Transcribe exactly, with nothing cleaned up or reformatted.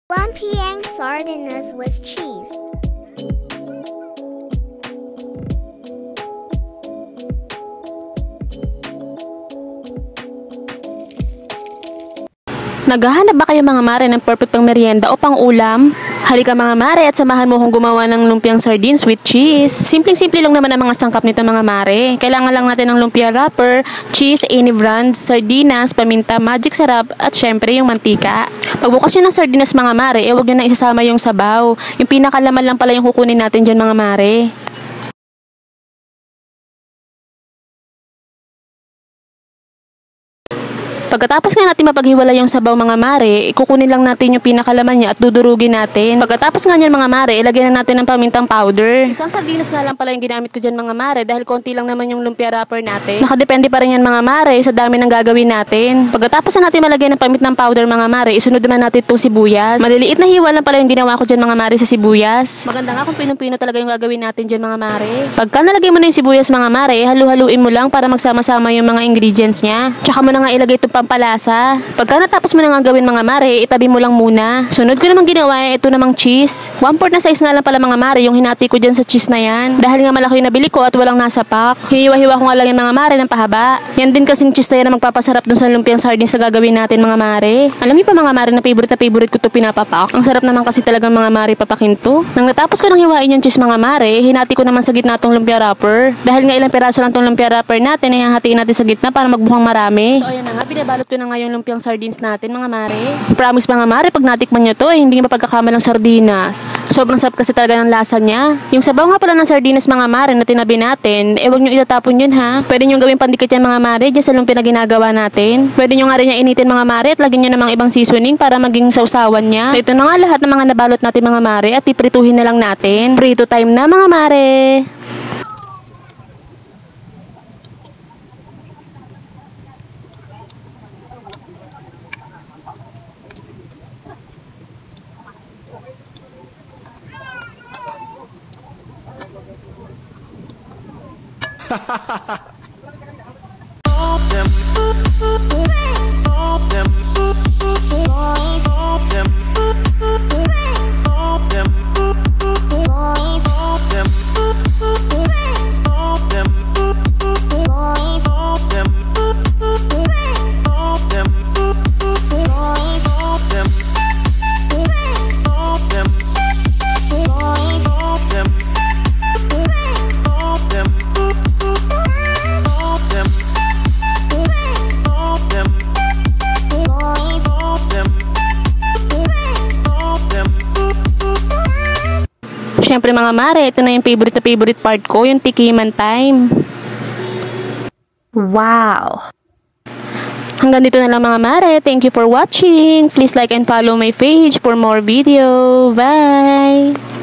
Lumpiang sardinas with cheese. Naghahanap ba kayo mga mare ng perfect pang merienda o pang ulam? Halika mga mare at samahan mo akong gumawa ng lumpiang sardines with cheese. Simpleng-simple lang naman ang mga sangkap nito mga mare. Kailangan lang natin ng lumpia wrapper, cheese, any brand, sardinas, paminta, magic sarap, at syempre yung mantika. Pagbukas nyo ng sardinas mga mare, eh huwag nyo na isasama yung sabaw. Yung pinakalaman lang pala yung kukunin natin dyan mga mare. Pagkatapos nga natin mapaghiwalay yung sabaw mga mare, ikukunin lang natin yung pinakalaman niya at dudurugin natin. Pagkatapos nga niyan mga mare, ilagay na natin ng pamintang powder. Isang sardinas nga lang pala yung ginamit ko dyan mga mare dahil konti lang naman yung lumpia wrapper natin. Nakadepende pa rin yan mga mare sa dami ng gagawin natin. Pagkatapos na natin malagay ng pamintang powder mga mare, isunod naman natin itong sibuyas. Maliliit na hiwa lang pala yung ginawa ko dyan mga mare sa sibuyas. Maganda nga kung pinong-pino talaga yung gagawin natin dyan mga mare. Pagka nalagay mo na yung sibuyas mga mare, halu-haluin mo lang para magsama-sama yung mga ingredients niya. Tsaka mo na nga ilagay itong pampalasa. Pagka natapos mo na nga gawin mga mare, itabi mo lang muna. Sunod ko namang ginawa, ito namang cheese. one fourth na size nga lang pala mga mare yung hinati ko dyan sa cheese na yan. Dahil nga malaki yung nabili ko at walang nasa pack. Hiwa-hiwa ko nga lang yung mga mare ng pahaba. Yan din kasing cheese na yan na magpapasarap dun sa lumpiang sardines na gagawin natin mga mare. Alam niyo pa mga mare na favorite na favorite ko to pinapapak. Ang sarap naman kasi talagang mga mare papakin to. Nang natapos ko nang hiwain yung cheese mga mare, hinati ko naman sa gitna tong lumpia wrapper. Dahil nga ilang piraso lang tong lumpia wrapper natin, ay hahatiin natin sa gitna para magbukhang marami. So ayan na nga, binabalot ko na nga yung lumpiang sardines natin mga mare. Promise mga mare, pag natikman nyo to, eh, hindi nyo mapagkakama ng sardinas. Sobrang sarap kasi talaga ng lasa niya. Yung sabaw nga pala ng sardinas mga mare na tinabi natin, eh wag nyo itatapon yun ha. Pwede nyo gawing pandikit yan mga mare dyan sa lumpia na ginagawa natin. Pwede nyo nga rin yung initin mga mare at lagyan nyo namang ibang seasoning para maging sausawan niya. So ito na nga lahat ng mga nabalot natin mga mare at piprituhin na lang natin. Prito time na mga mare. Siyempre mga mare, ito na yung favorite na favorite part ko, yung tikiman time. Wow! Hanggang dito na lang mga mare. Thank you for watching. Please like and follow my page for more video. Bye!